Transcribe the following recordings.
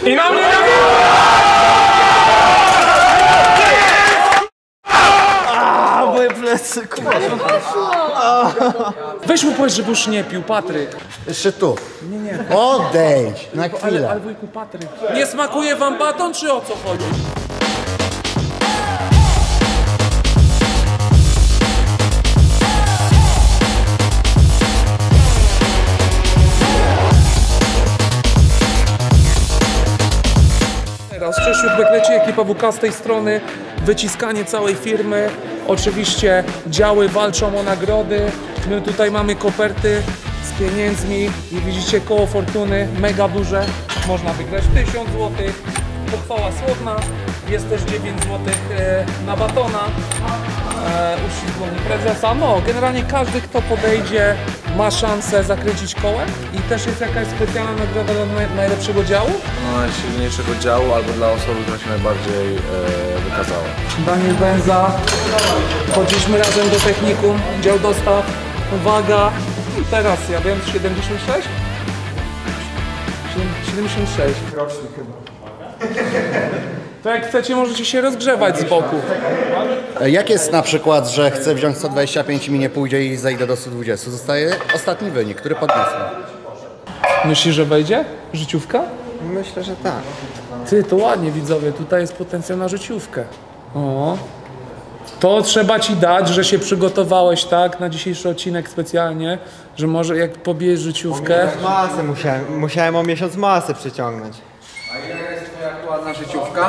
I na mnie! Moje plecy, kurwa. Weź mu powiedz, żeby już nie pił, Patryk. Jeszcze tu. Nie. Odejdź na chwilę. Ale wujku, Patryk. Nie smakuje wam baton, czy o co chodzi? Teraz cześć, Bekleci, ekipa WK z tej strony, wyciskanie całej firmy, oczywiście działy walczą o nagrody, my tutaj mamy koperty z pieniędzmi i widzicie koło fortuny, mega duże, można wygrać 1000 zł, pochwała słowna, jest też 9 zł na batona, uścisk prezesa, no generalnie każdy kto podejdzie ma szansę zakręcić kołem i też jest jakaś specjalna nagroda dla najlepszego działu? No, najsilniejszego działu albo dla osoby, która się najbardziej wykazała. Daniel Benza, chodziliśmy razem do technikum, dział dostaw, uwaga, teraz ja wiem 76? 76. Roczny chyba. To jak chcecie możecie się rozgrzewać z boku. Jak jest na przykład, że chcę wziąć 125 i mi nie pójdzie i zejdę do 120? Zostaje ostatni wynik, który podniosłem. Myślisz, że wejdzie życiówka? Myślę, że tak. Ty, to ładnie widzowie, tutaj jest potencjał na życiówkę. O. To trzeba ci dać, że się przygotowałeś tak na dzisiejszy odcinek specjalnie, że może jak pobijesz życiówkę... Masę musiałem o miesiąc masę przyciągnąć. A ile jest twoja aktualna życiówka?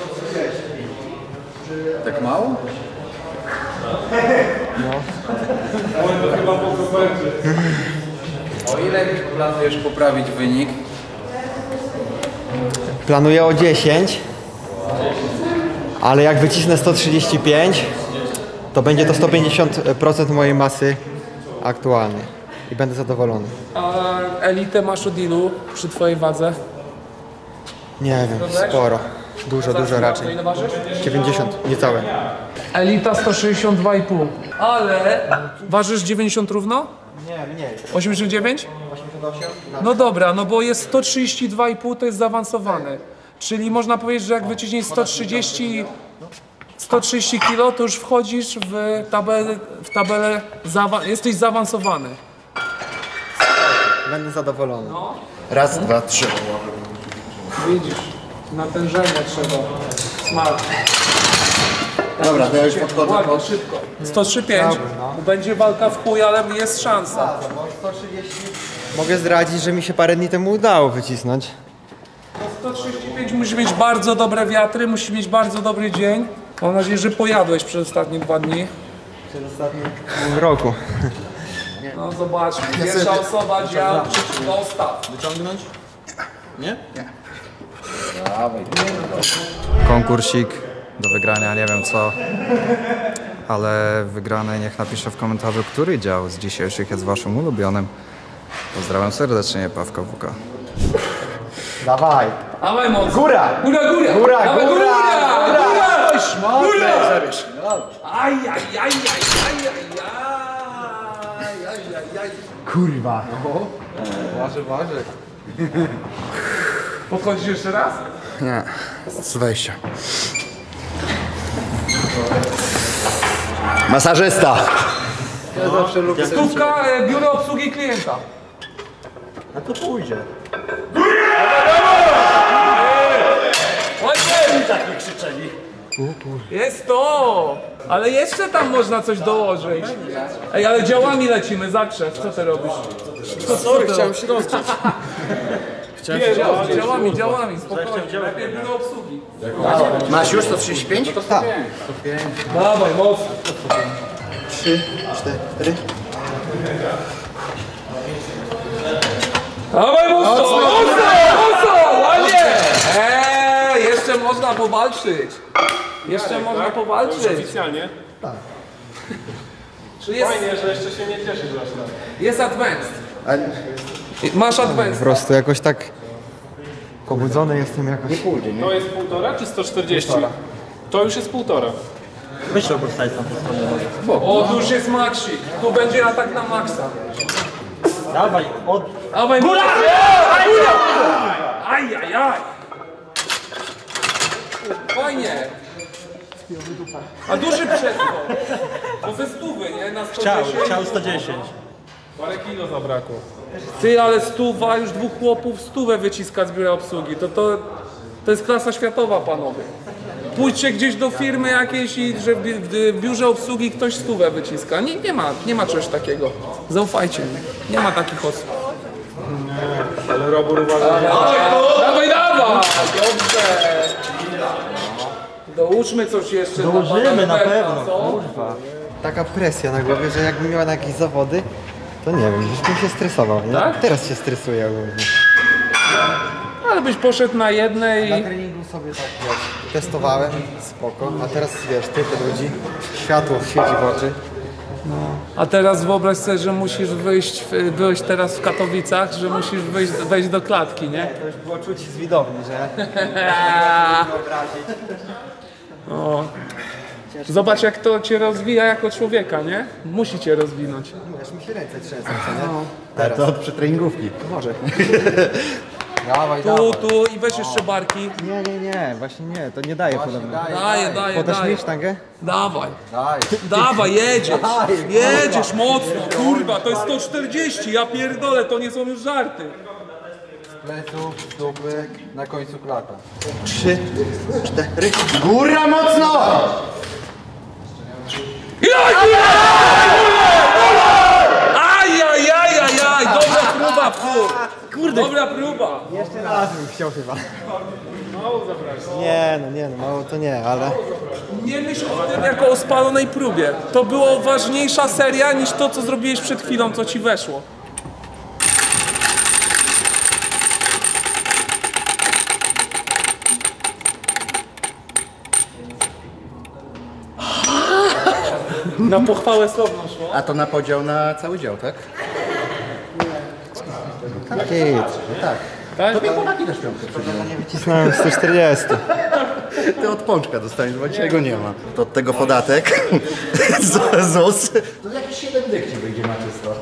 Tak mało? O ile planujesz poprawić wynik? Planuję o 10, ale jak wycisnę 135, to będzie to 150% mojej masy aktualnej i będę zadowolony. A elitę masz od ilu przy twojej wadze? Nie wiem, sporo. Dużo raczej. Ile ważysz? 90, niecałe. Elita 162,5. Ale ważysz 90 równo? Nie, mniej. 89? 88? No dobra, no bo jest 132,5 to jest zaawansowany. Czyli można powiedzieć, że jak wyciśniesz 130 kg, to już wchodzisz w tabelę jesteś zaawansowany. Będę zadowolony. Raz, dwa, trzy. Widzisz, natężenie trzeba. Smart. Dobra, to ja już podchodzę Ładnie, pod... szybko. 103,5. Będzie walka w chuj, ale jest szansa. Mogę zdradzić, że mi się parę dni temu udało wycisnąć. 135 musi mieć bardzo dobre wiatry, musi mieć bardzo dobry dzień. Mam nadzieję, że pojadłeś przez ostatnie 2 dni. Przez ostatnim roku. No zobaczmy. Pierwsza osoba dział, dostaw. Wyciągnąć? Nie? Nie. Konkursik do wygrania, nie wiem co, ale wygrany niech napisze w komentarzu, który dział z dzisiejszych jest waszym ulubionym. Pozdrawiam serdecznie, Pawka WK. Dawaj. Dawaj mocno. Góra! Góra! Góra! Dawaj, Góra! Góra! Aj. Kurwa. Waży. Podchodzisz jeszcze raz? Nie, z wejścia. Masażysta. Ja zawsze lubię... Stówka, biuro obsługi klienta. A to pójdzie. Ładnie! Tak mi krzyczeli. Jest to! Ale jeszcze tam można coś dołożyć. Ej, ale działami lecimy, zakrzew. Co ty robisz? Sorry, chciałem się rozgrzeć. Działami, spokojnie. Najpierw biuro obsługi. Masz już 135? Tak. Dawaj, mocno. 3, 4. Dawaj, mocno! Ładnie! Jeszcze można powalczyć. Jeszcze można powalczyć. Oficjalnie? Czy jest, Fajnie, że jeszcze się nie cieszysz aż tak. jest advanced. Masz advanced. Po prostu jakoś tak pobudzony jestem jakoś. To jest 1,5 czy 140? To już jest 1,5. Weź to postawić tam po stronie. O, tu już jest maxik. Tu będzie atak na maksa. Dawaj, Dawaj, góra! Aj! Fajnie. A duży przeskok. Bo ze 100, nie? Na 110. Chciał 110. Parę kilo zabrakło. Ty, ale 100, już 2 chłopów 100 wyciska z biura obsługi. To jest klasa światowa, panowie. Pójdźcie gdzieś do firmy jakiejś i że w biurze obsługi ktoś 100 wyciska. Nie ma czegoś takiego. Zaufajcie mi. Nie ma takich osób. Ale Robur uważa. Dawaj! Dobrze! Douczmy coś jeszcze. Dołożymy na pewno, co? kurwa. Taka presja na głowie, że jakbym miała na jakieś zawody, to nie wiem, już bym się stresował, nie? Tak? Teraz się stresuję ogólnie. Ale byś poszedł na jednej. Na treningu sobie tak, wiesz, testowałem, spoko, a teraz wiesz, tyle ludzi, światło świeci w oczy. A teraz wyobraź sobie, że musisz wyjść, byłeś teraz w Katowicach, że musisz wejść do klatki, nie? To już było czuć z widowni, że... O. Zobacz, jak to cię rozwija jako człowieka, nie? Musi cię rozwinąć. Aż mi się ręce trzęsą, co nie? Tak, to od przytreningówki. Może. Dawaj, Tu i weź jeszcze barki. Nie, właśnie nie, to nie daje podobno. Daję. Podasz mi sztangę? Dawaj. Dawaj, jedziesz mocno, kurwa, to jest 140, ja pierdolę, to nie są już żarty. Pleców, dupy, na końcu klata. 3, 4. Góra mocno! Ajajajajaj, dobra próba, kurde. Dobra próba. Jeszcze raz bym chciał chyba. Nie, mało to nie, ale... Nie myśl o tym jako o spalonej próbie. To była ważniejsza seria niż to, co zrobiłeś przed chwilą, co ci weszło. Na pochwałę słowną szło. A to na podział na cały dział, tak? Tak. Tak? Tobie chłopaki też piątkę przydzielą. Nie wycisnąłem 140. Ty od pączka dostaniesz, bo dzisiaj go nie ma. To od tego podatek. ZUS. To jakieś 7 dych ci wyjdzie na czysto.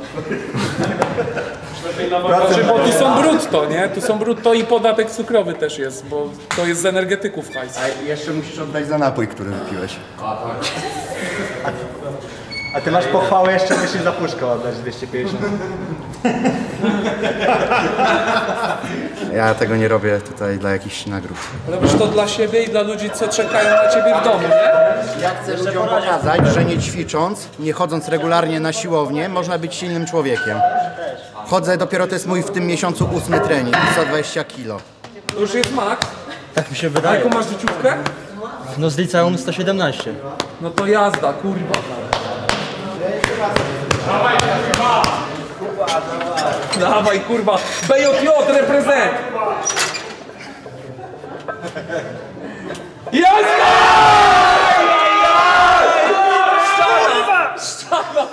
Znaczy, bo tu są brutto, nie? Tu są brutto i podatek cukrowy też jest, bo to jest z energetyków hajs. A jeszcze musisz oddać za napój, który wypiłeś. A ty masz pochwałę, jeszcze musisz za puszkę oddać 250. Ja tego nie robię tutaj dla jakichś nagród. Robisz to dla siebie i dla ludzi, co czekają na ciebie w domu, nie? Ja chcę ludziom pokazać, że nie ćwicząc, nie chodząc regularnie na siłownię, można być silnym człowiekiem. Chodzę, dopiero to jest mój w tym miesiącu 8 trening, 120 kg. To już jest max. Tak mi się A wydaje. jaką masz życiówkę? No z liceum 117. No to jazda, kurwa. Dawaj, kurwa. BJJ reprezent. Jazda! Ściana!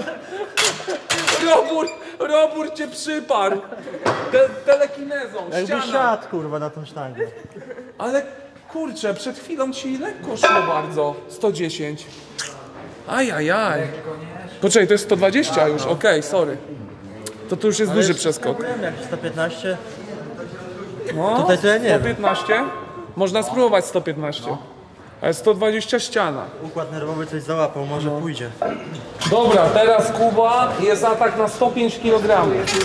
Robur cię przyparł. Telekinezą, Jakby ściana. siadł, kurwa, na tą sztangę. Ale kurczę, przed chwilą ci lekko szło bardzo. 110. Ajajaj. Poczekaj, to jest 120 już, okej, sorry. To już jest duży przeskok. Wiem, jak 115. No, Tutaj to ja nie wiem. 115? Można spróbować 115. Ale 120 ściana. Układ nerwowy coś załapał, może pójdzie. Dobra, teraz Kuba, jest atak na 105 kg.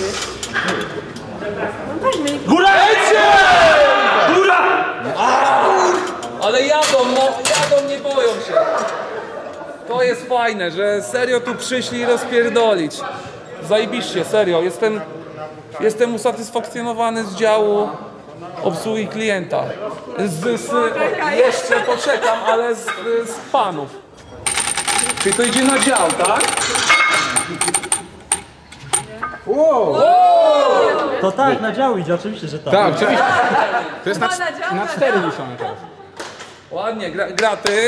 Góra! Góra! Ale jadą, nie boją się. To jest fajne, że serio tu przyszli rozpierdolić. Zajebiście, serio. Jestem usatysfakcjonowany z działu obsługi klienta. Jeszcze poczekam, ale z panów. Czyli to idzie na dział, tak? To tak, na dział idzie, oczywiście, że tak. Tak, oczywiście. To jest na 4 liczone teraz. Ładnie, graty.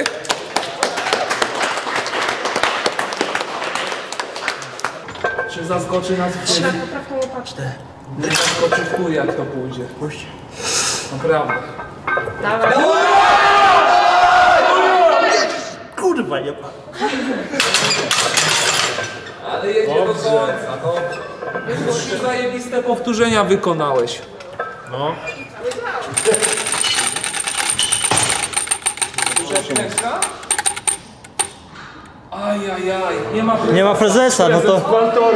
Czy zaskoczy nas w chuj? Nie zaskoczy w chuj, jak to pójdzie. Puść. Naprawdę. Kurwa, nie. Ale jedzie do końca. To 3 zajebiste powtórzenia wykonałeś. No. Ajajaj, Nie ma prezesa, no to...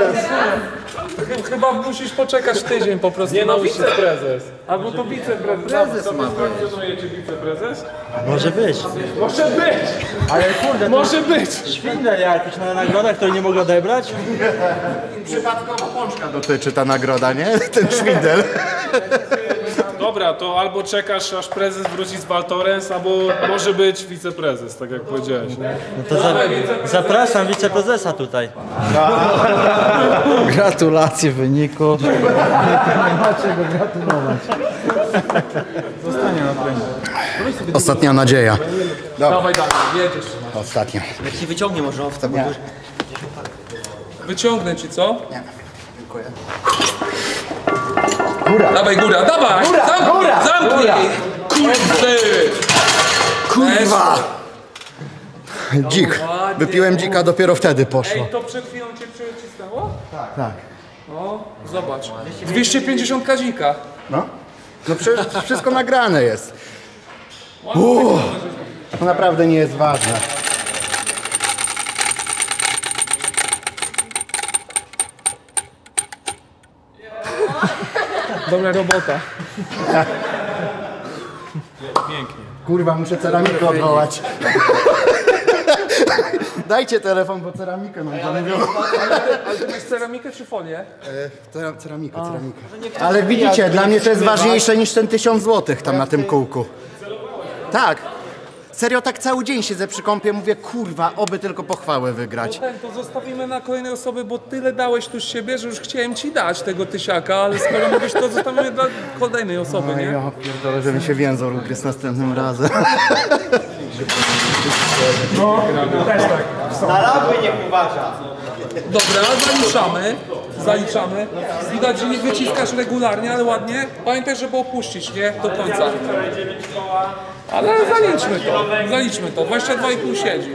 Chyba musisz poczekać tydzień po prostu. Nie no, wiceprezes. Albo to wiceprezes. Prezes ma Funkcjonujecie wiceprezes? Może być. Może być! Ale kurde, Może być! Świnne jakieś na nagrodach, które nie mogę odebrać? Przypadkowo Pączka dotyczy ta nagroda, nie? Ten szwindel. Dobra, to albo czekasz, aż prezes wróci z Valtorens, albo może być wiceprezes, tak jak powiedziałeś. Nie? No to zapraszam wiceprezesa tutaj. Gratulacje wyniku. Ostatnia nadzieja. Dawaj, jedziesz. Ostatnia. Jak się wyciągnie może owca, bo to... Wyciągnę ci, co? Nie. Dziękuję. Dawaj, góra, dawaj! Zamknij! Kurde! Kurwa! Dzik. Wypiłem dzika, dopiero wtedy poszło. Ej, to przed chwilą cię przycisnęło? Tak. O, zobacz. 250 kazika. No. No przecież wszystko nagrane jest. To naprawdę nie jest ważne. Dobra robota. Kurwa, muszę ceramikę odwołać. Dajcie telefon, bo ceramikę mam zamówioną. Ale ty masz ceramikę czy folię? Ceramikę. Ale widzicie, dla mnie to jest ważniejsze niż ten 1000 złotych tam na tym kółku. Tak. Serio, tak cały dzień siedzę przy kąpie, mówię, kurwa, oby tylko pochwałę wygrać. To zostawimy na kolejne osoby, bo tyle dałeś tu z siebie, że już chciałem ci dać tego tysiaka, ale skoro mówisz, to zostawimy dla kolejnej osoby, nie? Ja pierdolę, że mi się więzor ugryzł następnym razem. Na lawy niech uważa. Dobra, zaliczamy. Widać, że nie wyciskasz regularnie, ale ładnie. Pamiętaj, żeby opuścić, nie? Do końca. Ale zaliczmy to. 22,5 siedzi.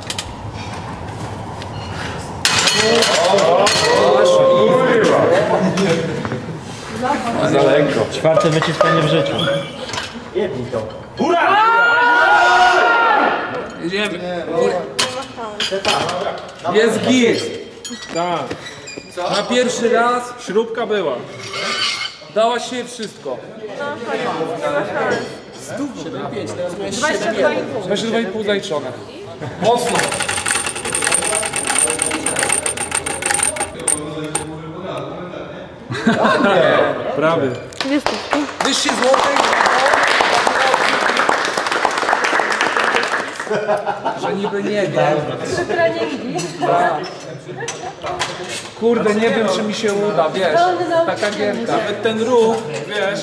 Za lekko. Czwarte wyciskanie w życiu. Jedziemy. Jest git. Tak, Na pierwszy raz śrubka była. dałaś się wszystko. 22,5 zaliczone. Mocno. Prawie. 200 złotych. Że niby nie wiem. Kurde, nie wiem, czy mi się uda, wiesz. Taka gierka. Nawet ten ruch, wiesz,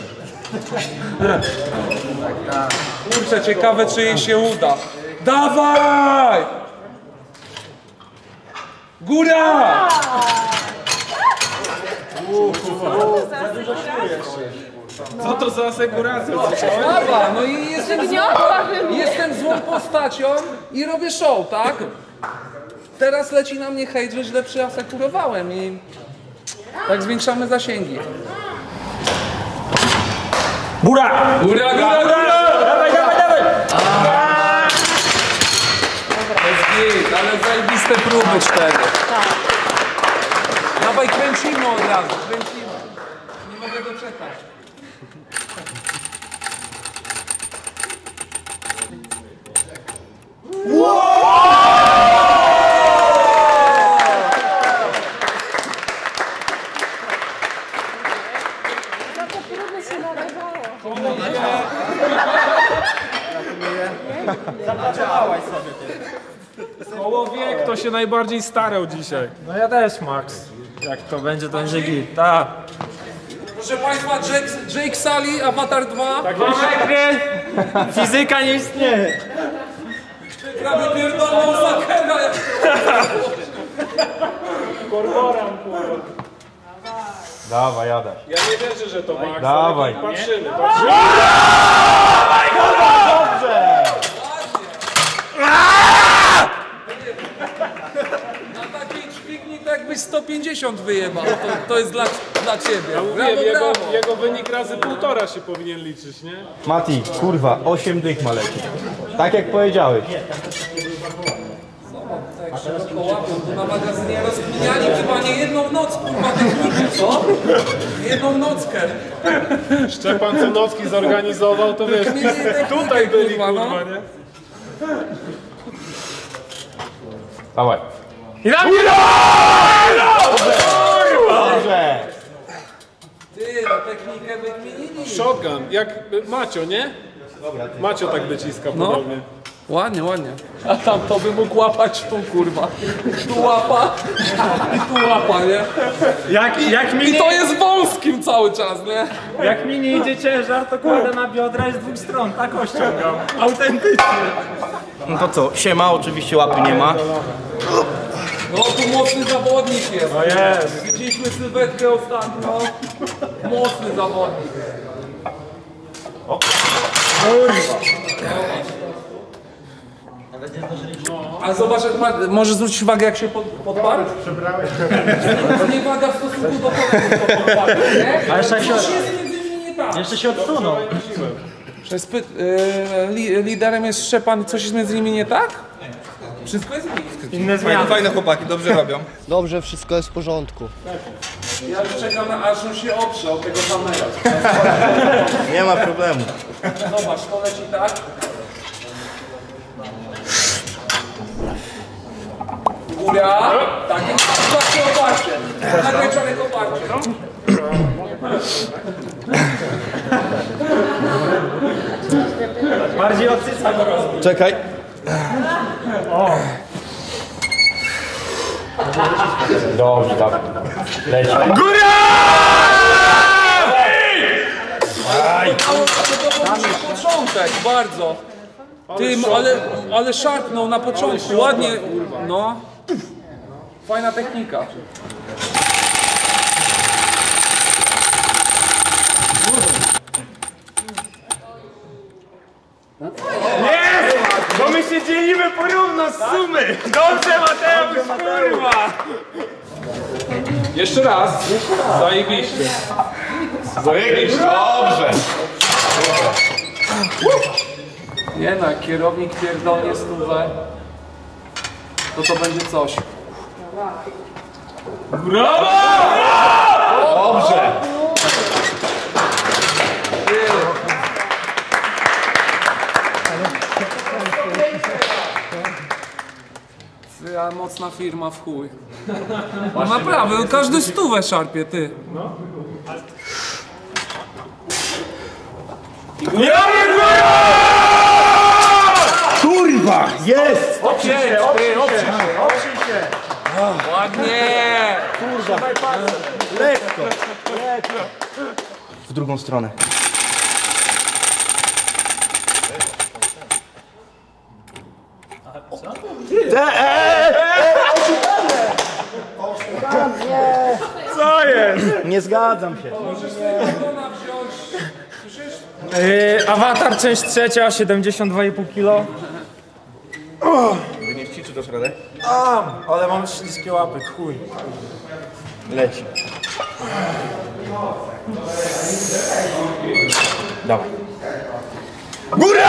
Kurczę, ciekawe, czy jej się uda. Dawaj! Góra! co to za asekuracja? Dawaj, no i jestem złą postacią i robię show, tak? Teraz leci na mnie hejt, że źle przyasekurowałem i tak zwiększamy zasięgi. Góra! Góra! Dawaj! To jest git, ale zajebiste próby 4. Dawaj, kręcimy od razu, kręcimy. Nie mogę doczekać. Kołowiek to się najbardziej starał dzisiaj. No ja też, Max. Jak to będzie, to będzie git. Tak. Proszę Państwa, Jake Sully, Avatar 2. Fizyka nie istnieje. Prawie pierdolą Sakera. Dawaj, jadę. Ja nie wierzę, że to Max. Dawaj. Patrzymy. Na takiej dźwigni to jakbyś 150 wyjebał. To jest dla Ciebie. Wiem, Brawo. jego wynik razy 1,5 się powinien liczyć, nie? Mati, kurwa, 8 dych ma lecieć. Tak jak powiedziałeś. Tu na magazynie rozkminiali chyba nie jedną noc, kurwa, technikę, co? Jedną nockę. Szczepan co nocki zorganizował, to wiesz, tutaj byli, kurwa, nie? Dawaj. I na Dobrze! Ty, no technikę wykminili. Shotgun, jak Macio, nie? Macio tak wyciska podobnie. Ładnie, ładnie. A tam to by mógł łapać tu, kurwa. Tu łapa i tu łapa, nie? I to jest wąskim cały czas, nie? Jak mi nie idzie ciężar, to kładę na biodra i z dwóch stron, tak ściągam. Autentycznie. No to co, siema, oczywiście łapy nie ma. No tu mocny zawodnik jest. O jest. Widzieliśmy sylwetkę ostatnio. Mocny zawodnik. A zobacz, jak możesz zwrócić uwagę, jak się podparł? Przebrałeś. To nie waga w stosunku do kolegów podparł, nie? A jeszcze się, Coś jest między nimi nie tak. jeszcze się odsunął. Liderem jest Szczepan, coś jest między nimi nie tak? Wszystko jest blisko. Inne zmiany. Fajne chłopaki, dobrze robią. Dobrze, wszystko jest w porządku. Ja już czekam, aż on się oprze od tego kamera. Nie ma problemu. Zobacz, to leci tak. Góra. Tak, zobaczcie oparcie. Nakręcone oparcie. Bardziej odsysa go rozbił. Czekaj. Dobrze, tak. Leci. To był początek, bardzo. Ty, ale szarpnął na początku, ładnie, no. Fajna technika. Bo my się dzielimy porówno z sumy. Dobrze, Mateusz, kurwa. Jeszcze raz. Zajebiście. Zajebiście. Dobrze. Nie no, jak kierownik pierdolnie stówę, to będzie coś. Brawo! Dobrze! A mocna firma w chuj. No naprawdę, no każdy stówę szarpie, ty. Kurwa! Jest! Oprzyj się. Ładnie! Lekko! W drugą stronę. Co jest? Nie zgadzam się. Awatar, część trzecia, 72,5 kg. Nie ćwiczy do radę? Ale mam śliskie łapy, chuj. Leci. Dawaj. Góra!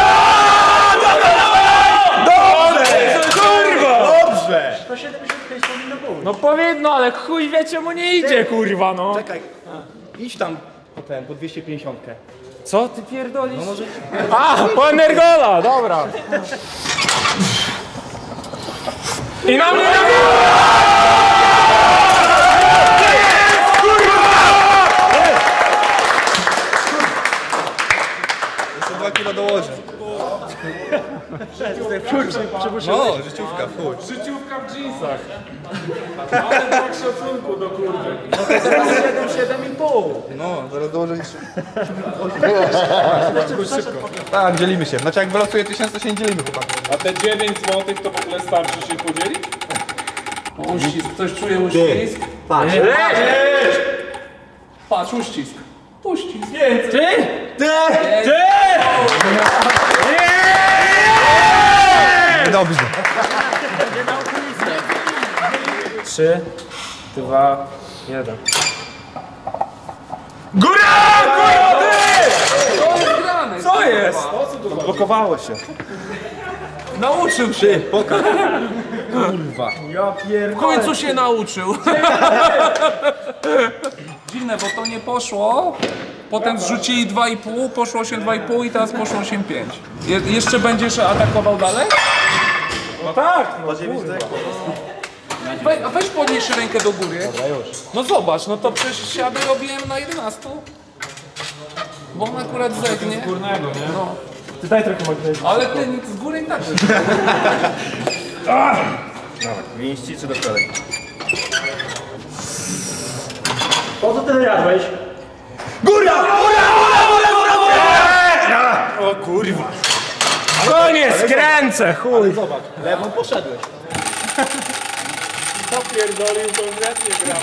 Dobrze! Kurwa! Dobrze! No powinno, ale chuj wie czemu nie idzie, kurwa, no. Czekaj. Idź tam po 250. Co ty pierdolisz? No może... A, po Energola, dobra. I na mnie Jeszcze 2 kilo dołożę. No, życiówka, w chuj. Życiówka w dżinsach. Ale brak szacunku do kurwy. No, zaraz dołożę jeszcze. Tak, dzielimy się. Znaczy jak wylosuje 1000, to się nie dzielimy chłopaki. A te 9 złotych to w ogóle starczy się podzielić? Uścisk, ktoś czuje uścisk? Patrz. Patrz, uścisk. Uścisk. Dobrze. 3, 2, 1. To jest grane. Co jest? Blokowało się. Nauczył się. Kurwa. Ja pierdolę. W końcu się nauczył. Dziwne, bo to nie poszło. Potem zrzucili 2,5, poszło 8,2,5 i teraz poszło 8,5. Jeszcze będziesz atakował dalej? No tak, no Weź podnieś rękę do góry. Dobra, już. No zobacz, no to przecież siady robiłem na 11. Bo on akurat zegnie. górnego, nie? No. Ty daj trochę magnezu. Ale ten z góry i tak. Mięści czy do wczoraj? Po co tyle jadłeś? O kurwa. No nie skręcę, chuj. Zobacz, lewą poszedłeś. To pierdolił konkretnie gram.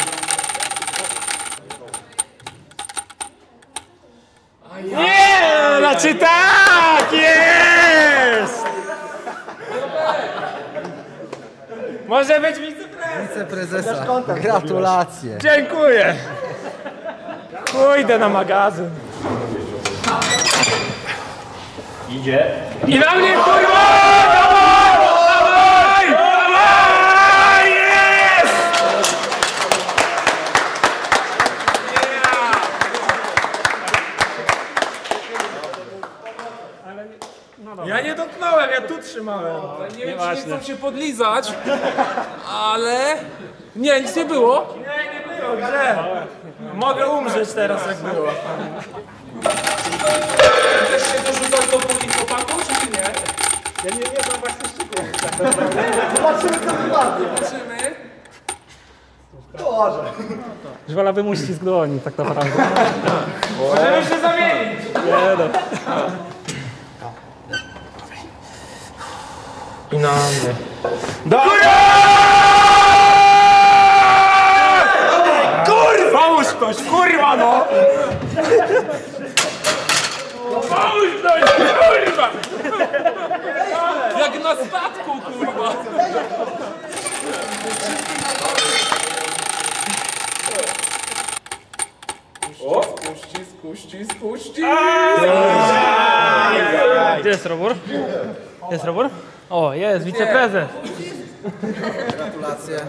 Nie, znaczy tak, jest! Może być wiceprezes. Wiceprezesa. Gratulacje. Dziękuję. Pójdę na magazyn. Idzie. I na mnie kurwa! Dawaj! Dawaj! Jest! Ja nie dotknąłem, ja tu trzymałem. Nie wiem, czy nie chcą się podlizać, ale... Nie, nic nie było. Nie było, gdzie? Mogę umrzeć teraz, jak było. Chcesz się dorzucać do później chłopaków, czy nie? Ja nie znam właśnie szczegółów. Zobaczymy, co wypadnie. Zobaczymy. Żwala wymuści z dłoni, tak naprawdę. Możemy się zamienić. Nie no. I na mnie. Kurwa! Pomóż ktoś, kurwa no! Pomóż ktoś, kurwa! Jak na statku, kurwa. Spuści. Gdzie jest Robur? Jest Robur? O, jest, wiceprezes. Gratulacje.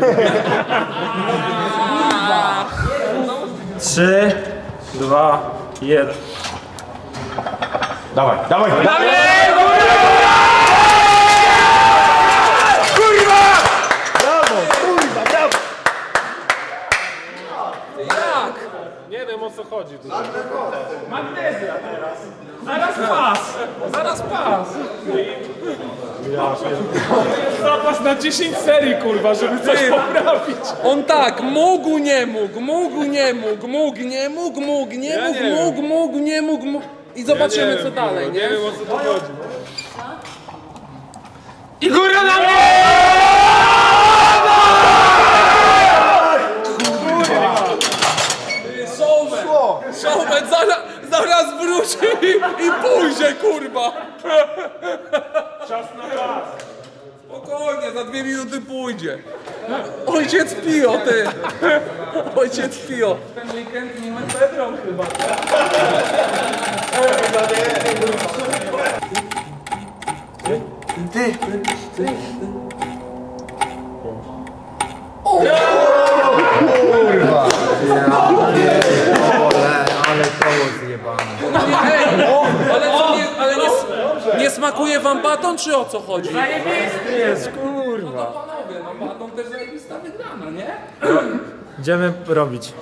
3, 2, 1. Dawaj, dawaj, dawaj! Kurwa! Brawo, kurwa, brawo! Jak? Nie wiem o co chodzi tutaj. Magnezja teraz. Zaraz pas. Zaraz pas. Zapas na 10 serii, kurwa, żeby coś poprawić. On tak, mógł, nie mógł, mógł, nie mógł, mógł, nie mógł, mógł, nie Ja mógł, nie wiem. mógł, mógł, nie mógł, mógł. I zobaczymy, co dalej, Nie nie? wiem o co tu chodzi. I góra na mnie! Showman zaraz wróci i pójdzie, kurwa. Czas na pas. Spokojnie, za 2 minuty pójdzie. Ojciec Pio, ty. Ojciec Pio. Ten weekend nie mefedron chyba. Ale koło zjebane. Ale nie smakuje wam baton, czy o co chodzi? Zajebisty jest, kurwa. Panowie, no baton też zajebista wygrana, nie? Idziemy robić.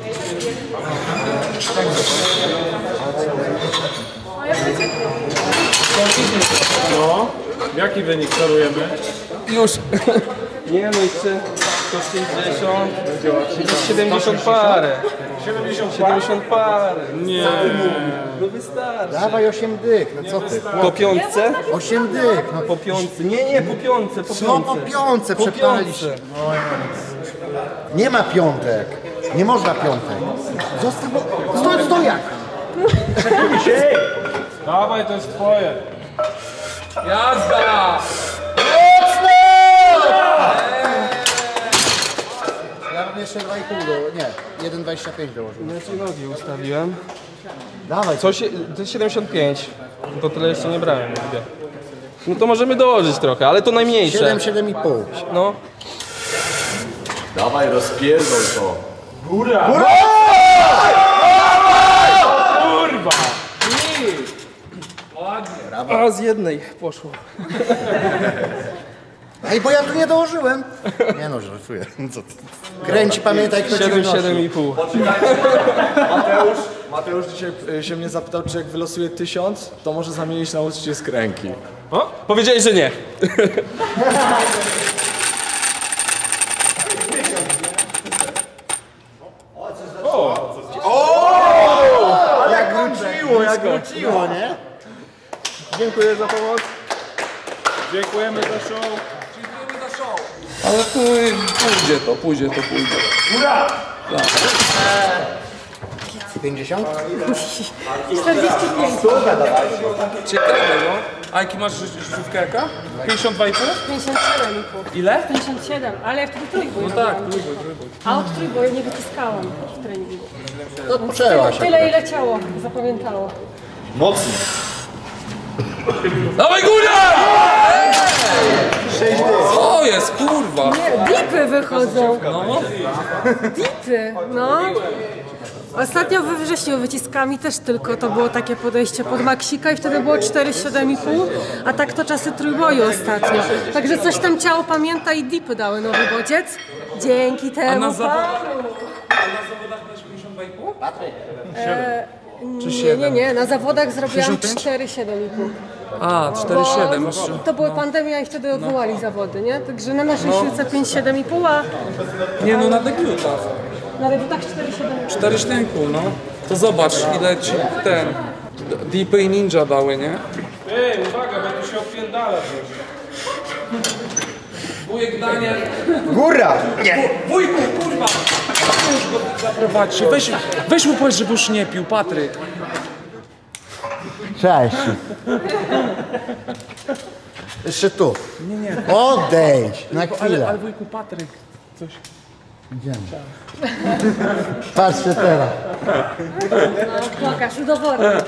No, jaki wynik starujemy? Już. Nie no jeszcze 150, 70 parę. 70 parę. Nie. No wystarczy. Dawaj 8 dych, no co ty? Po piątce? 8 dych, no Po piątce. Nie, po piątce, po co piątce. po piątce Po przepalisz? piątce. Nie ma piątek. Nie można piątek. Zostaw, stoi jak? Dawaj, to jest twoje. Jazda! Ja bym jeszcze 2,5 nie, 1,25 dołożył. Znaczy nogi ustawiłem. Dawaj, To jest 75. To tyle jeszcze nie brałem. Mówię. No to możemy dołożyć trochę, ale to najmniejsze. 7,5. No. Dawaj, rozpierdol to. Kurwa! A z jednej poszło. Ej, bo ja tu nie dołożyłem. Nie no, żartuję. Co ty? Kręci, pamiętaj, kto ci wynosi. 7,5. Mateusz dzisiaj się mnie zapytał, czy jak wylosuje 1000, to może zamienić na ucisk ręki. O? Powiedziałeś, że nie. Jak wróciło, nie? Dziękuję za pomoc. Dziękujemy za show. Ale tu pójdzie to. 50? 45. Ciekawe, no. A jaki masz życiówkę? 52,5? 57,5. Ile? 57, ale ja wtedy trójbój. No tak, trójbój. A od trójboju nie wyciskałam w treningu. To odpoczęłaś. Tyle ile ciało zapamiętało. Mocno. Dawaj góra! Co jest, kurwa? Nie, dipy wychodzą. No. Dipy, no. Ostatnio we wrześniu wyciskami też tylko to było takie podejście pod maksika i wtedy było 4,7,5, a tak to czasy trójboju ostatnio. Także coś tam ciało pamięta i dipy dały nowy bodziec. Dzięki temu na zawodach panu. masz 52,5? Nie, na zawodach zrobiłam 65? 4,7,5. A, 4,7 jeszcze. To była pandemia i wtedy odwołali zawody, nie? Także na naszej siłce 5,7,5, a Nie no, na debiutach. na debiutach 4,7,5. 4,5, no. To zobacz, ile ci Deepy i Ninja dały, nie? Ej, uwaga, bo tu się odpierdala coś. Wujek Daniel. Góra! Wujku, kurwa! Już go zaprowadź. Weź mu powiedz, żeby już nie pił, Patryk. Cześć. Jeszcze tu. Nie. Odejdź na Ale chwilę. wujku, Patryk. Coś. Idziemy. Patrzcie teraz. No, pokaż, udowodnij.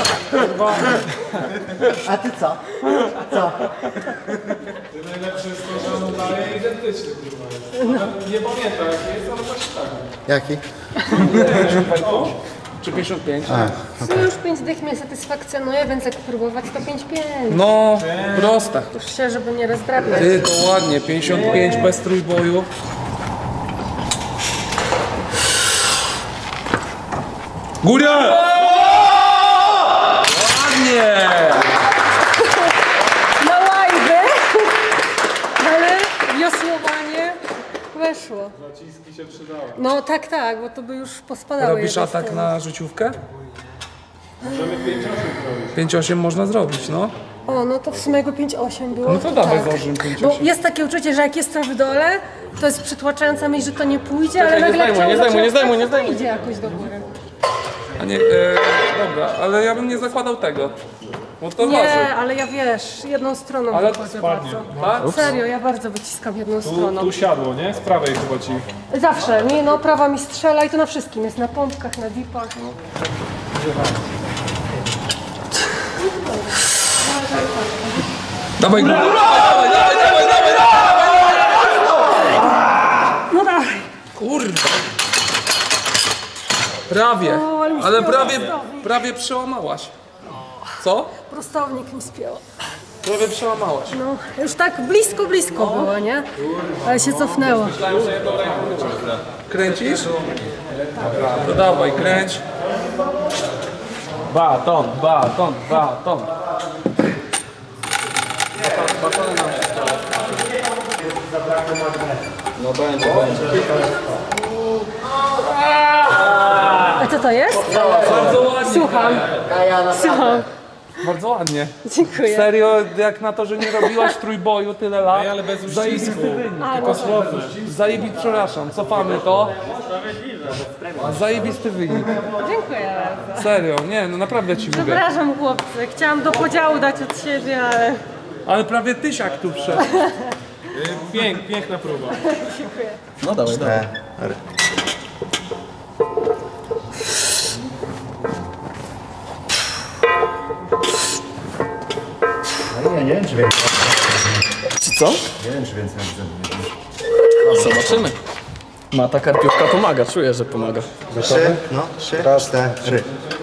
A ty co? Co? Najlepsze jest to, że on daje identyczny, kurwa. Nie pamiętam jaki jest, ale właśnie tak. Jaki? Czy 55? No już 5 dych mnie satysfakcjonuje, więc jak próbować to 5,5. No, proste. Już się, żeby nie rozdrabniać. Ty, to ładnie. 55 bez trójboju. Góra! Ładnie! Na łajby, ale wiosłowanie weszło. Naciski się przydały. No tak, bo to by już pospadały. Robisz jedne atak strony. na życiówkę? Możemy 5,8 zrobić. 5,8 można zrobić, no. O, no to w sumie jego 5,8 było. No to dawaj założymy 5,8. Bo jest takie uczucie, że jak jestem w dole, to jest przytłaczająca myśl, że to nie pójdzie, ale Czekaj, nagle jak ciało nie zaczyna zdejmuj, wstać, to idzie jakoś do góry. A nie, dobra, ale ja bym nie zakładał tego. Bo to waży. Nie, ale ja wiesz, jedną stroną Ale wychodzę spadnie. bardzo. Tak? Serio, ja bardzo wyciskam jedną stroną. Tu siadło, nie? Z prawej chyba ci. Zawsze, nie, no prawa mi strzela i to na wszystkim, jest na pompkach, na dipach. No. Dawaj, góra! Dawaj! No dawaj. Kurwa! Prawie, O, ale mi ale spięło prawie przełamałaś. Co? Prostownik mi spięło. Prawie przełamałaś. No, już tak blisko było, nie? Ale się cofnęło. Kręcisz? To dawaj, kręć. Baton. No będzie. A co to jest? Bardzo ładnie. Słucham. Słucham. Bardzo ładnie. Dziękuję. Serio, jak na to, że nie robiłaś trójboju tyle lat. Ale bez uścisku. A, no Zajebisty, przepraszam, cofamy to. Zajebisty wynik. dziękuję bardzo. Serio, nie, no naprawdę ci mówię. Przepraszam chłopcy, chciałam do podziału dać od siebie, ale Ale prawie tysiak tu wszedł. Piękna próba. dziękuję. No dawaj. Nie wiem, czy więcej. Czy co? Nie wiem, czy więcej jak Zobaczymy. Ma ta karpiówka pomaga, czuję, że pomaga. 3, no 3, 4.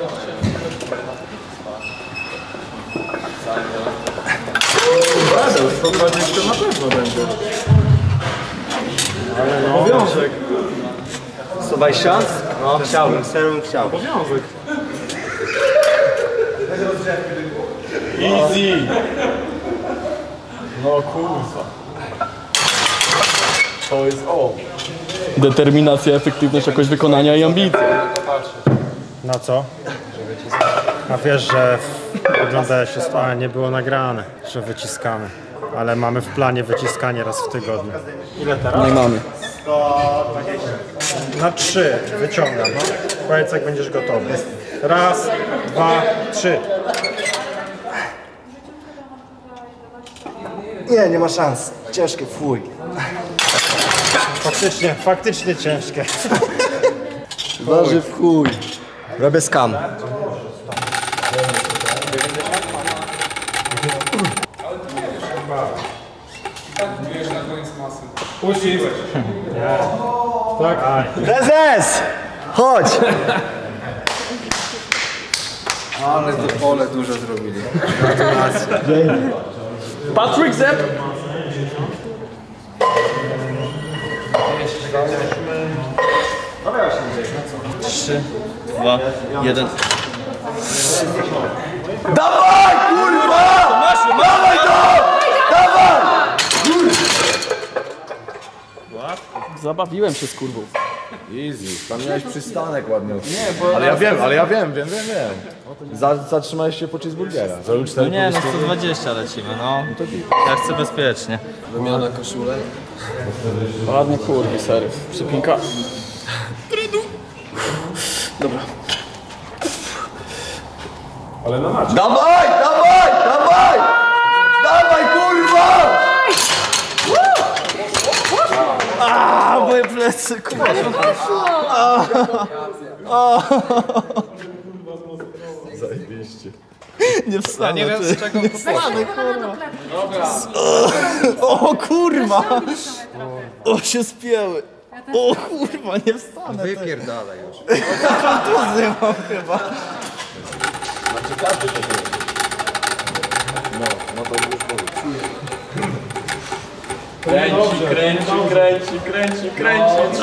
Paweł, 120 na pewno będzie. Ale no, obowiązek. 120? No, chciałbym, serio chciał. Obowiązek. Easy. No kurwa. To jest Determinacja, efektywność, jakość wykonania i ambicja. Na co? A wiesz, że oglądałeś się, a nie było nagrane, że wyciskamy. Ale mamy w planie wyciskanie raz w tygodniu. Ile teraz? Nie mamy. 120. Na 3 wyciągam. No. Powiedz, jak będziesz gotowy. 1, 2, 3. Nie ma szans. Ciężkie, fuj. Faktycznie ciężkie. Waży w chuj. Robię skam. Puścić. Tak? Prezes! Chodź! Ale to pole dużo zrobili. Patrick Zepp! 3, 2, 1. Dawaj, kurwa! Dawaj to! Dawaj! Zabawiłem się z kurwą. Easy, tam miałeś przystanek ładnie. Nie, bo... Ale ja wiem. Zatrzymałeś się po cheeseburgera. Zrobił 4 Nie, no 120 lecimy, no. Ja chcę bezpiecznie. Wymiana koszulek. Ładnie kurwi, serio. Przypinka. Dobra. Ale na macie. Dawaj, dawaj, dawaj! Dawaj, kurwa! A, moje plecy, kurwa. Zajebiście. Nie wstanę. Ja nie wiem z czego Dobra. O kurwa! O, się spięły. O kurwa, nie wstanę. Wypierdalaj już. Kontuzję mam chyba. No to już powiedz. Kręci.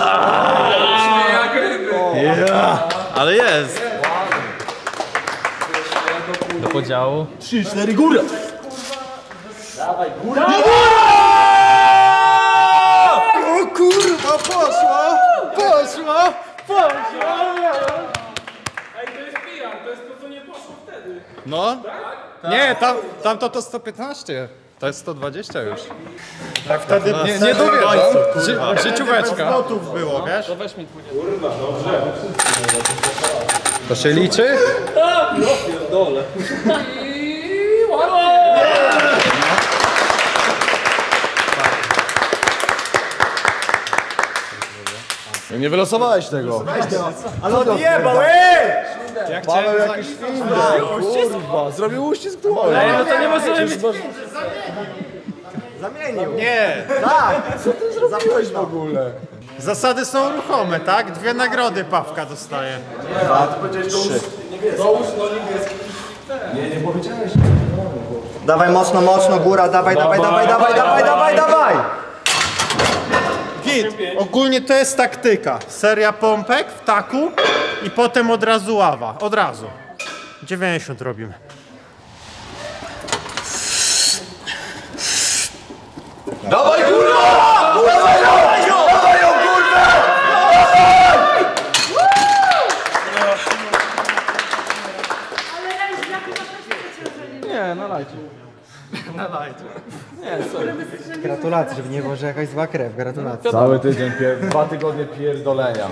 Ale jest. Do podziału. 3, 4, góra! O kurwa, poszło! Ej, to jest PR, to jest to, co nie poszło wtedy. No? Nie, tam to 115. To jest 120 już. Tak wtedy Nie dowierzam. Życióweczka. Gotów było, wiesz? To weź mi 20. To się liczy? No pierdolę. Nie wylosowałeś tego. Ale odjebał, Jak Paweł jakiś film. Kurwa, zrobił uścisk dłoni. Ej, no to nie możemy mieć... Zamienił. Nie. Tak. Co ty zrobiłeś w ogóle? Zasady są ruchome, tak? 2 nagrody Pawka dostaje. 2, ty powiedziałeś 3. Nie powiedziałeś. Dawaj mocno, góra, dawaj. Git. Ogólnie to jest taktyka. Seria pompek w taku i potem od razu ława. Od razu. 90 robimy. Dawaj, kurwa! Dawaj ją, kurwa! Nie, na lajcie. Gratulacje, żeby nie było, że jakaś zła krew. Gratulacje. Cały tydzień, 2 tygodnie pierdolenia.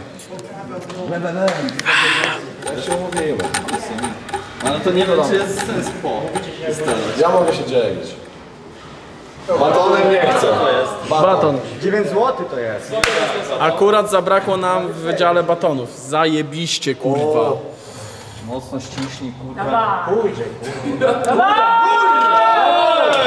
Ja się umówiłem. Ale to nie wiem, czy jest sens po. Ja mogę się dzielić. Batonem nie chcę. Baton. 9 zł to jest. Akurat zabrakło nam w wydziale batonów. Zajebiście, kurwa. Mocno ściśnij, kurwa.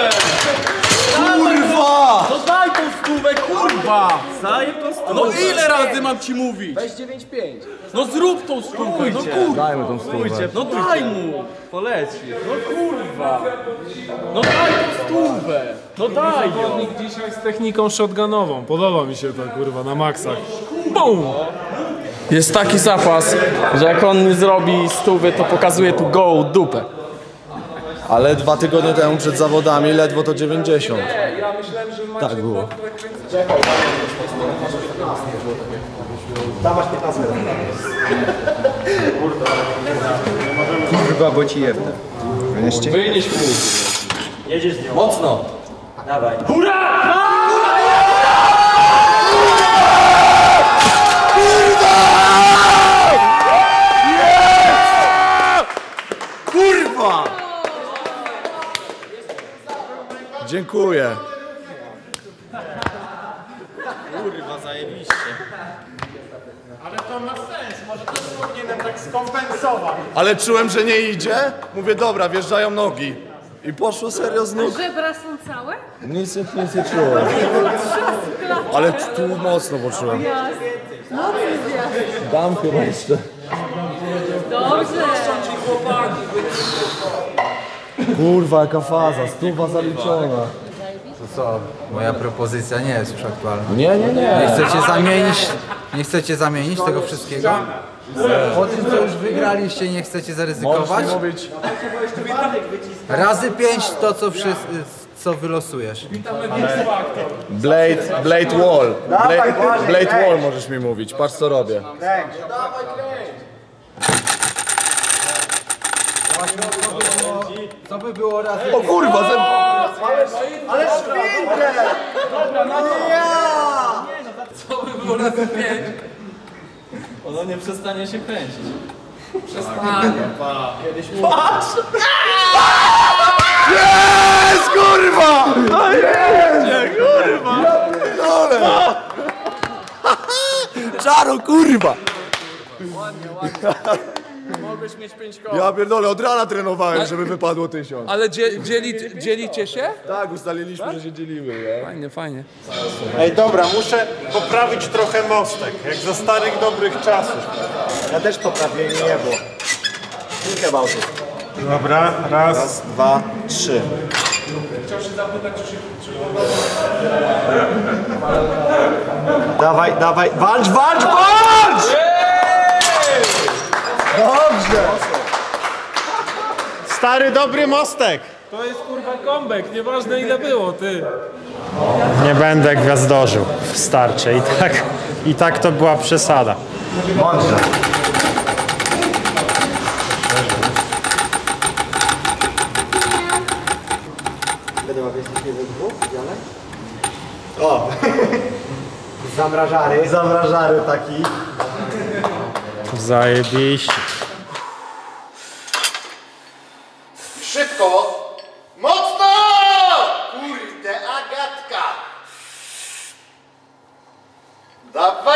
Zajeb tą stówę. No ile razy mam ci mówić? Weź 9,5. No zrób tą stówę, no kurwa. Dajmy tą stówę. No daj mu. Poleci. No kurwa. No daj tą stówę. No daj ją. Zawodnik dzisiaj z techniką shotgunową. Podoba mi się to, kurwa, na maksach. BUM! Jest taki zapas, że jak on nie zrobi stówy, to pokazuje tu gołą dupę. Ale 2 tygodnie temu przed zawodami ledwo to 90. Ja myślałem, że macie Tak było. Kurwa, bo ci jebnę. Wynieście? Wynieś mu. Jedziesz z nią. Mocno. Dawaj. Kurwa! Dziękuję. Kurwa, zajebiście. Ale to ma sens, może też powinienem tak skompensować. Ale czułem, że nie idzie. Mówię, dobra, wjeżdżają nogi. I poszło serio z nóg. Żebra są całe? Nic nie czułem. Ale tu mocno poczułem. No Dam chyba jeszcze. dobrze. Kurwa, jaka faza. Stuwa zaliczona. To co? Moja propozycja nie jest już aktualna. Nie. Nie chcecie zamienić tego wszystkiego? Po tym, co już wygraliście, nie chcecie zaryzykować? Możesz mówić. Razy 5 to, co wylosujesz. Blade Wall. Blade Wall możesz mi mówić. Patrz co robię. Co by było razy O kurwa, Ale szpinkę! Co by było razy 5? Ono nie przestanie się kręcić. Jest, kurwa! Jest! Kurwa! Dole! Czaro, kurwa! Mogłeś mieć 5 koła. Ja pierdolę, od rana trenowałem, żeby wypadło 1000. Ale dzielicie się? Tak, ustaliliśmy, że się dzielimy, nie? Fajnie, fajnie. Ej, dobra, muszę poprawić trochę mostek, jak za starych dobrych czasów. Ja też poprawię, nie było. Think about it. Dobra, raz, 2, 3. Dawaj, dawaj, walcz! Dobrze! stary dobry mostek. To jest kurwa comeback, nieważne ile było, ty. Nie będę gwiazdorzył w starcie i tak to była przesada. Mądrze. O! Zamrażary. Zamrażary taki. Zajebiście. Szybko! Mocno! Kurde, Agatka! Dawaj!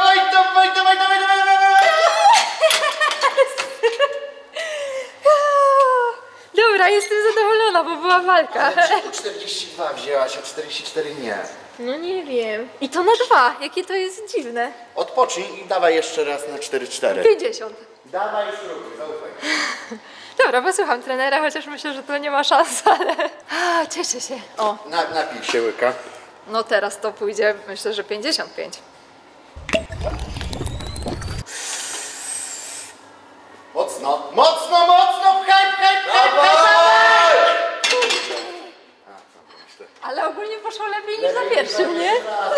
Dobra, jestem zadowolona, bo była walka. 42 wzięłaś, a 44 nie. No nie wiem. I to na 2. Jakie to jest dziwne. Odpocznij i dawaj jeszcze raz na 4-4. 50. Dawaj, spróbuj, zaufaj. Dobra, posłucham trenera, chociaż myślę, że to nie ma szans, ale... cieszę się. O, Napij się łyka. no teraz to pójdzie, myślę, że 55. Mocno, pchaj! Ale ogólnie poszło lepiej niż na pierwszym, nie?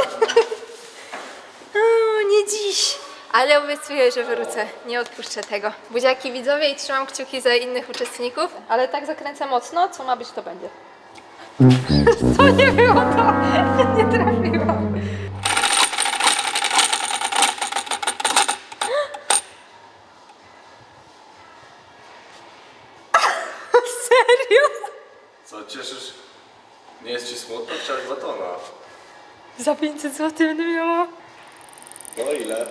Nie dziś. Ale obiecuję, że wrócę. Nie odpuszczę tego. Buziaki widzowie i trzymam kciuki za innych uczestników, ale tak zakręcę mocno, co ma być, to będzie. To nie było to. Nie trafiłam. Serio? Co, cieszysz? Nie jest ci smutno? Chciałeś batona. Za 500 zł będę miała. No ile?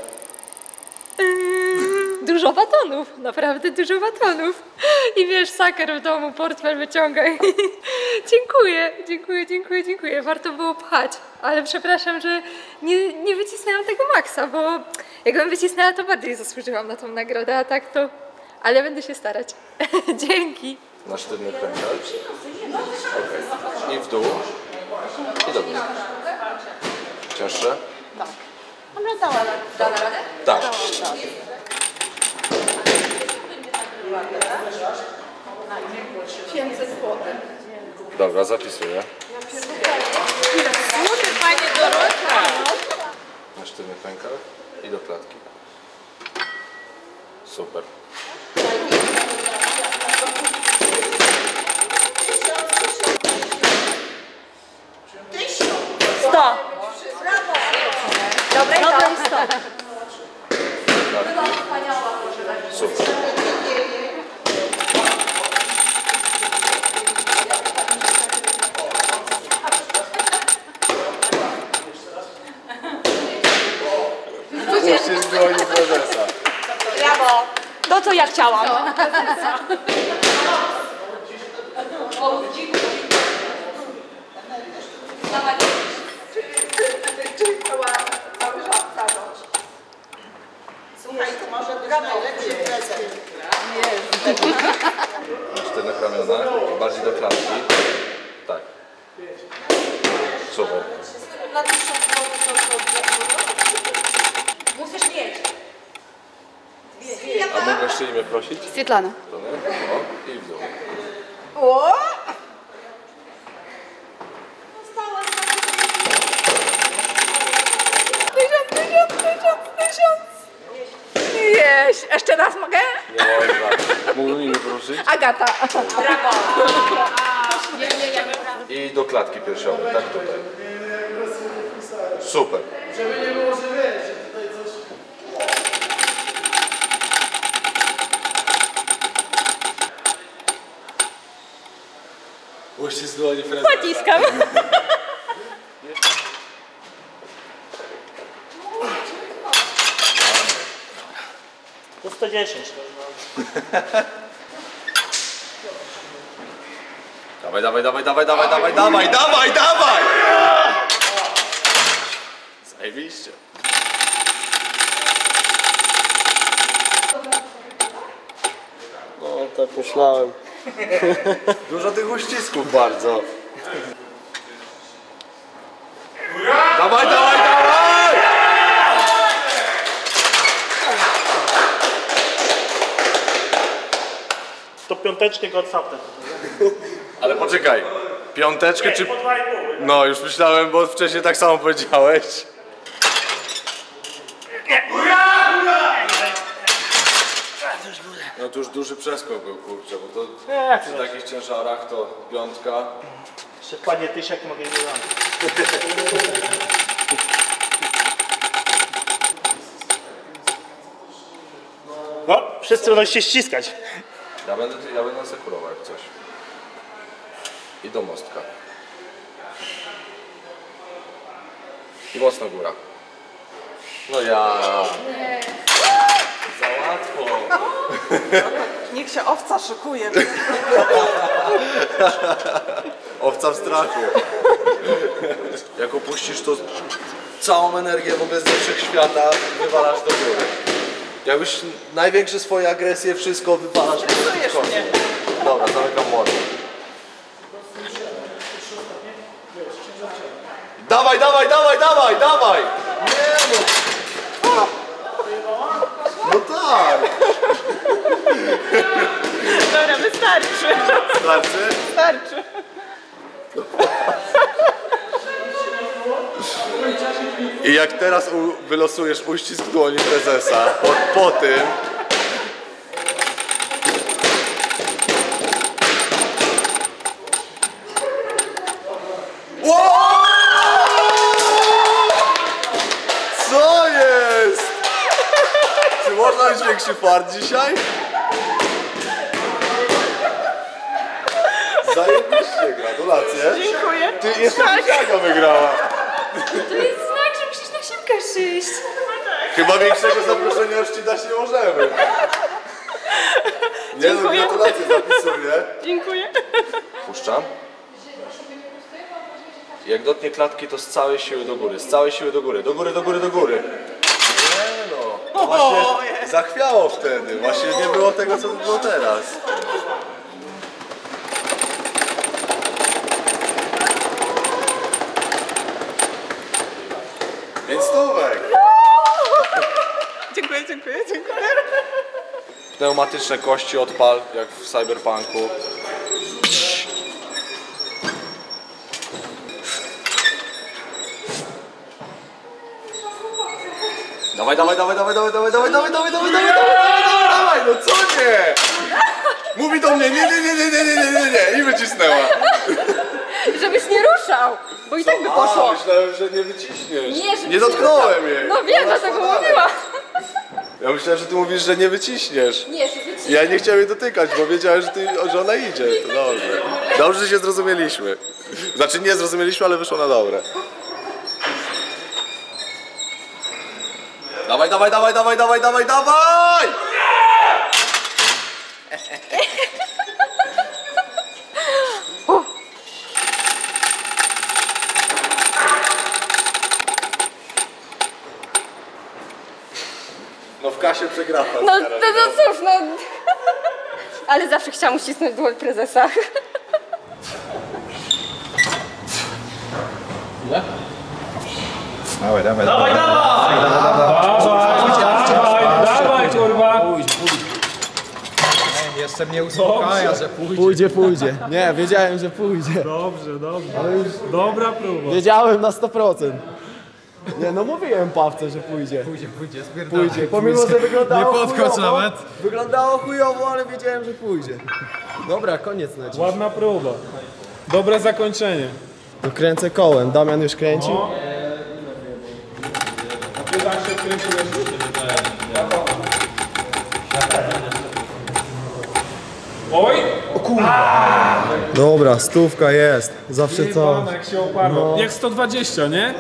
Dużo batonów, naprawdę dużo batonów. I wiesz, saker w domu, portfel wyciągaj. Dziękuję. Dziękuję. Warto było pchać, ale przepraszam, że nie wycisnęłam tego maksa, bo jakbym wycisnęła, to bardziej zasłużyłam na tą nagrodę, a tak to... Ale będę się starać. Dzięki. Na sztywny pętel. Okay. I w dół. I do góry. Cięższe? Tak. Dobra, dała radę? Tak. Dobra, zapisuję. Panie Dorota. Na sztywny pękel i do klatki. Super. Dobre i to. Super. Uścisk dłoni prezesa. Brawo! To co ja chciałam. Słuchaj, to może być najlepszy prezent. Sztywnych ramiona, bardziej do klatki. Tak. Super. Musisz mieć. A mogę jeszcze imię prosić? Swietlana. O, i w dół. O! Jeś, jeszcze raz mogę? Nie można. Mógłbym imię prosić? Agata. Brawo. I do klatki piersiowej, tak tutaj. Super. Uścisk dłoni prezesa. Pociskam. To 110. Dawaj! Zajebiście. No tak myślałem. Dużo tych uścisków bardzo. Dawaj! To piąteczkę go odsapnę. Ale poczekaj, piąteczkę czy... Po 2,5. No już myślałem, bo wcześniej tak samo powiedziałeś. No to już duży przeskok był, kurczę, bo to przy takich ciężarach to piątka. Jeszcze wpadnie tysiak, mogę nie dać. No, wszyscy będą się ściskać. Ja będę asekurował jak coś. I do mostka. I mocno góra. No ja. Za łatwo. Niech się owca szykuje. Owca w strachu. Jak opuścisz, to całą energię w ogóle ze wszechświata wywalasz do góry. Jakbyś największe swoje agresje, wszystko wywalasz w końcu. Dobra, zamykam młody. Dawaj! Nie no! No tak! Dobra, wystarczy. Starczy? Starczy. I jak teraz wylosujesz uścisk dłoni prezesa po tym... Co jest? Czy można mieć większy fart dzisiaj? Zajebiście, gratulacje. Dziękuję. Ty jeszcze Jaga wygrała. To jest znak, że musisz na siłkę przyjść. Chyba większego zaproszenia już ci dać nie możemy. Nie no, gratulacje, zapisuję. Dziękuję. Puszczam. Jak dotknie klatki, to z całej siły do góry, z całej siły do góry, do góry, do góry, do góry. Nie no, to właśnie zachwiało wtedy, właśnie nie było tego, co było teraz. Więc stówek. Dziękuję, dziękuję, dziękuję. Pneumatyczne kości odpal, jak w Cyberpunku. Dawaj, dawaj, dawaj, dawaj, dawaj, dawaj, dawaj, dawaj, dawaj, dawaj, dawaj, dawaj, dawaj, no co nie? Mówi do mnie, nie i wycisnęła. Żebyś nie ruszał, bo i tak by poszło. Myślałem, że nie wyciśniesz. Nie, nie dotknąłem jej. No wiem, dlatego mówiłam. Ja myślałem, że ty mówisz, że nie wyciśniesz. Nie, że wyciśniesz. Ja nie chciałem jej dotykać, bo wiedziałem, że ona idzie. To dobrze. Dobrze, że się zrozumieliśmy. Znaczy nie zrozumieliśmy, ale wyszło na dobre. Dawaj, dawaj, dawaj, dawaj, dawaj, dawaj, dawaj! No w kasie przegrała. No cóż, no. Ale zawsze chciałam uścisnąć dłoń prezesa. Dawaj, dawaj, Dawaj, dawaj, kurwa! Jeszcze mnie uspokaja, że pójdzie. Pójdzie. Nie, wiedziałem, że pójdzie. Dobrze, dobrze. Dobra próba. Wiedziałem na 100%. Nie, no mówiłem Pawce, że pójdzie. Pójdzie. Pomimo, że wyglądało Nie podchodź chujowo, nawet. Wyglądało chujowo, ale wiedziałem, że pójdzie. Dobra, koniec na dziś. Ładna próba. Dobre zakończenie. Dokręcę kołem. Damian już kręcił. No. Ty tak się wkręciłeś? Oj! O kurwa! Dobra, stówka jest. Zawsze co? Jak się oparło. No. Jak 120, nie?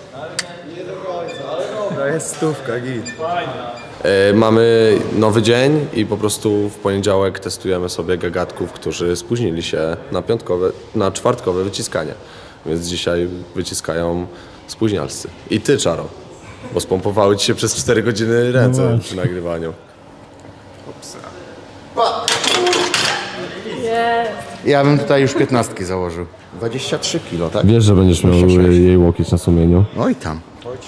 Dobra, jest stówka, git. Fajnie. Mamy nowy dzień i po prostu w poniedziałek testujemy sobie gagatków, którzy spóźnili się na czwartkowe wyciskanie. Więc dzisiaj wyciskają spóźnialscy. I ty, Czaro, bo spompowały ci się przez 4 godziny ręce przy nagrywaniu. Ja bym tutaj już 15 założył. 23 kilo, tak? Wiesz, że będziesz miał 26. jej łokieć na sumieniu? Oj tam.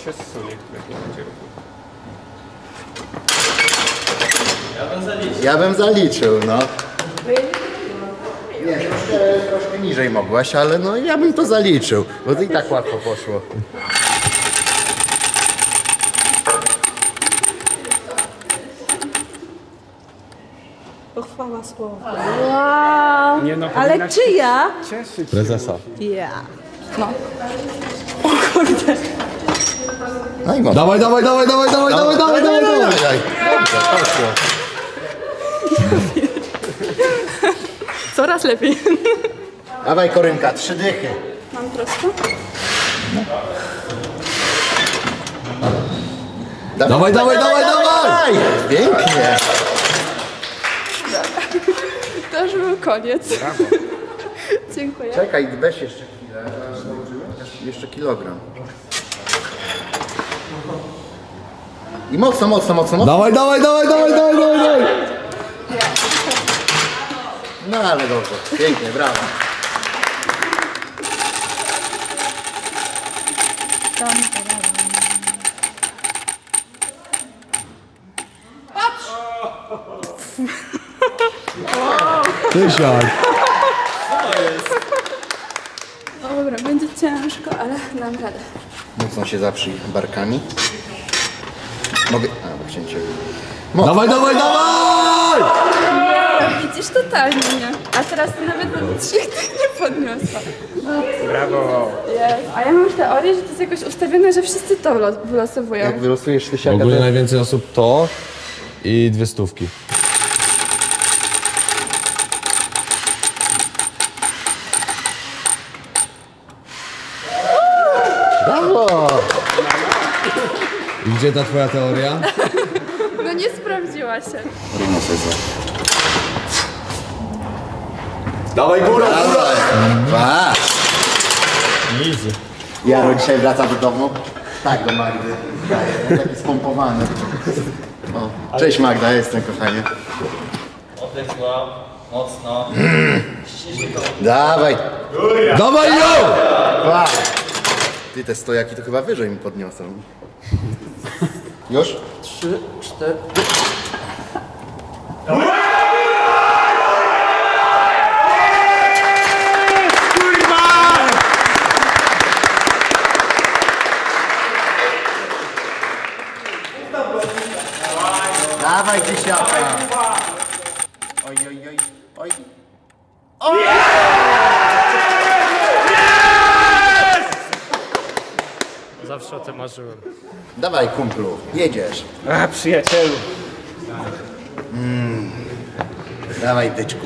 Ja bym zaliczył, no. Nie, troszkę niżej mogłaś, ale no ja bym to zaliczył, bo to i tak łatwo poszło. Pochwała słowa. Wow. Nie, no, Ale powinnaś czyja? cieszyć. Prezesa. Ja. No. O kurde. No i Dawaj, dawaj, dawaj, dawaj, dawaj, dawaj, dawaj, dawaj, dawaj. Dobrze, poszło. Coraz lepiej. Dawaj Korynka, 3 dychy. Mam prosto? Dawaj, dawaj, dawaj, dawaj! Pięknie. To już był koniec. Dziękuję. Czekaj, weź jeszcze chwilę. Jeszcze kilogram. I mocno, mocno, mocno, mocno. Dawaj, dawaj, dawaj, dawaj, dawaj, dawaj, dawaj! No ale dobrze, pięknie, brawo. Tysiak. Dobra, będzie ciężko, ale dam radę. Mocno się zaprzyj barkami. Mogę... A, bo chciałem cię... Dawaj, dawaj, dawaj! Widzisz, totalnie nie. A teraz nawet do 3 nie podniosła. Brawo. A ja mam teorię, że to jest jakoś ustawione, że wszyscy to wylosowują. Jak wylosujesz tysiaka, Ogólnie to... najwięcej osób to i 2 stówki. Brawo! I gdzie ta twoja teoria? No nie sprawdziła się. Dawaj góra, góra! Dwa! Easy. Jaro dzisiaj wraca do domu? Tak, do Magdy. Taki spompowany. O, cześć Magda, jestem, kochanie. Odeszła mocno. Dawaj! Góra. Dawaj ją! Wow. Ty, te stojaki to chyba wyżej mi podniosą. Już? 3, 4... Dawaj, dziesiątka! Oj, oj, oj, oj. Oj! Zawsze o tym marzyłem. Dawaj, kumplu, jedziesz. A, przyjacielu. Dawaj, byczku.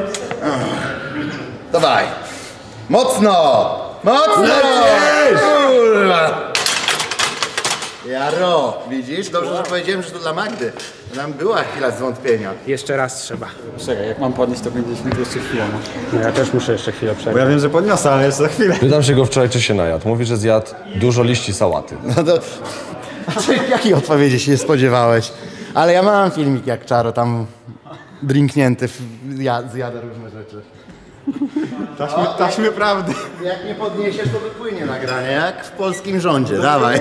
Dawaj. Mocno! Mocno! Kurwa! Jaro, widzisz? Dobrze, że powiedziałem, że to dla Magdy. Nam była chwila zwątpienia. Jeszcze raz trzeba. Czekaj, jak mam podnieść, to będzie jeszcze chwilę. No ja też muszę jeszcze chwilę przejść. Bo ja wiem, że podniosę, ale jeszcze za chwilę. Pytam się go wczoraj, czy się najadł. Mówi, że zjadł dużo liści sałaty. No to... Jakiej odpowiedzi się nie spodziewałeś? Ale ja mam filmik, jak Czaro tam drinknięty zjada różne rzeczy. Taśmy prawdy. Jak nie podniesiesz, to wypłynie nagranie, jak w polskim rządzie. Dawaj.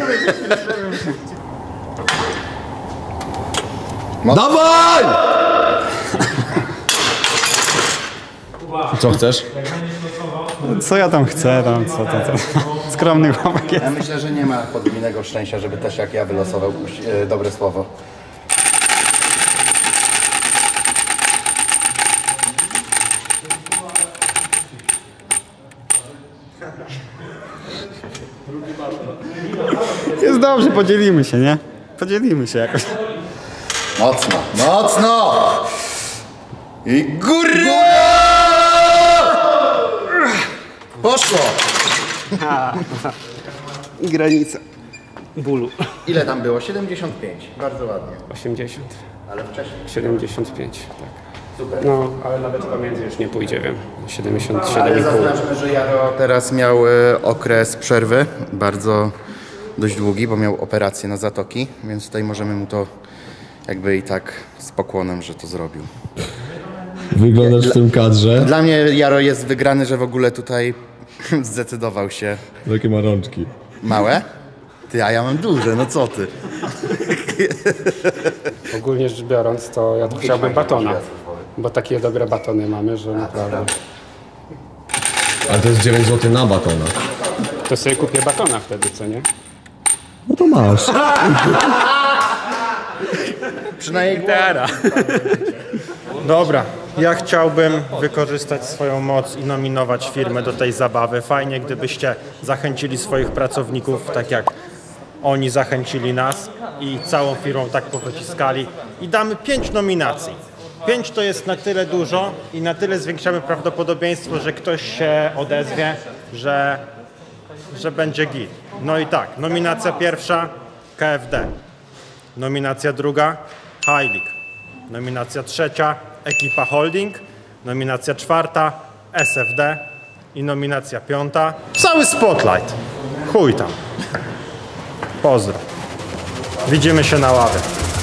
Dawaj! Co chcesz? Co ja tam chcę, co. Skromny chłopak jest. Ja myślę, że nie ma podwójnego szczęścia, żeby też jak ja wylosował dobre słowo. Jest dobrze, podzielimy się, nie? Podzielimy się jakoś. Mocno, mocno! I góra! Poszło! I granica bólu. Ile tam było? 75. Bardzo ładnie. 80. Ale wcześniej. 75, tak. Super. No, ale nawet pomiędzy już nie pójdzie, wiem. 77,5. Ale zaznaczmy, że Jaro teraz miał okres przerwy, bardzo dość długi, bo miał operację na zatoki, więc tutaj możemy mu to jakby i tak z pokłonem, że to zrobił. Wyglądasz w tym kadrze. Dla mnie Jaro jest wygrany, że w ogóle tutaj zdecydował się. Jakie ma rączki? Małe? Ty, a ja mam duże, no co ty? Ogólnie rzecz biorąc, to ja tu chciałbym batona. Bo takie dobre batony mamy, że naprawdę... Ale to jest 9 zł na batona. To sobie kupię batona wtedy, co nie? No to masz. Przynajmniej teraz. Dobra, ja chciałbym wykorzystać swoją moc i nominować firmę do tej zabawy. Fajnie, gdybyście zachęcili swoich pracowników, tak jak oni zachęcili nas i całą firmą tak powyciskali. I damy 5 nominacji. 5 to jest na tyle dużo i na tyle zwiększamy prawdopodobieństwo, że ktoś się odezwie, że będzie git. No i tak, nominacja pierwsza KFD, nominacja druga Heilig, nominacja trzecia Ekipa Holding, nominacja czwarta SFD i nominacja piąta cały Spotlight. Chuj tam. Pozdro. Widzimy się na ławie.